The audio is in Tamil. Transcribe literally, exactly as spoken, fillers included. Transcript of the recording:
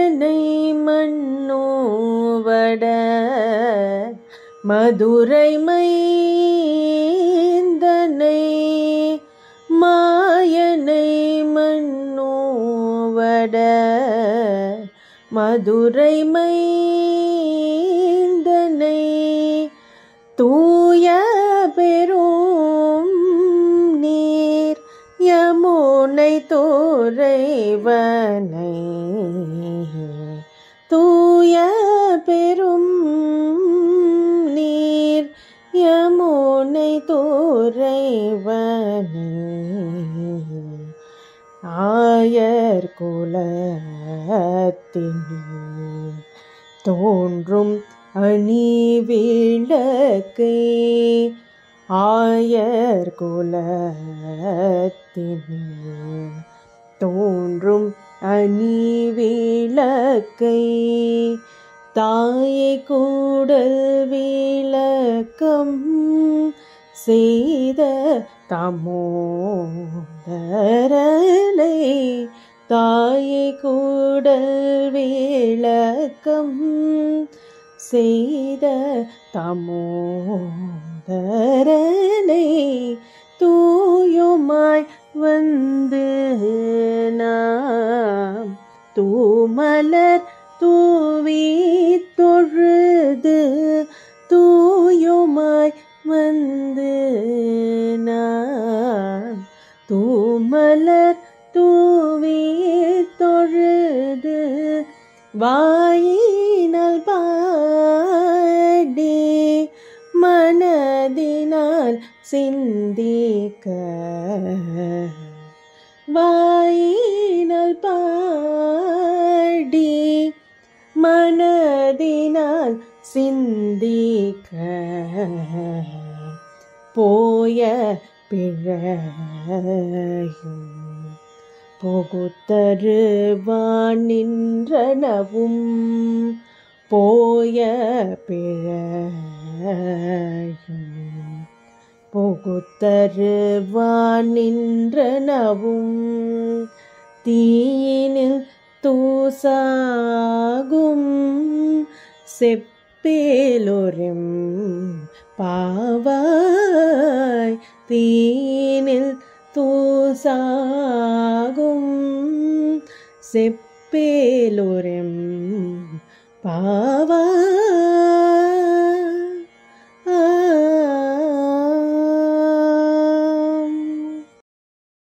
மாயனை மன்னோவட மதுரை மைந்தனை மாயனை மன்னோவட மதுரை மைந்தனை தூய பெரும் நீர் யமுனை தோரைவனை தூய பெரும் நீர் யமுனை தோரைவனை ஆயர் குலத்தின் தோன்றும் அணி விளக்கை ஆயர் குலத்தின் தோன்றும் அணி விளக்கை தாயை கூடல் விளக்கம் செய்த தாமோதரனை தாயை கூடல் விளக்கம் செய்த தாமோதரனை தூயுமாய் வந்து நாம் தூமலர் தூவி தொழுது தூயுமாய் வந்து நாம் தூமலர் தூவி தொழுது வாயினால் பாடி மனதினால் சிந்திக்க வாயினால் பாடி மனதினால் சிந்திக்க போய பிழையும் புகுத்தருவான் நின்றனவும் போய பிழையும் புகுத்தருவான் நின்றனவும் தீயினில் தூசாகும் செப்பேலோரும் பாவாய் தீயினில் தூசாகும் செப்பேலோரும் பாவாய்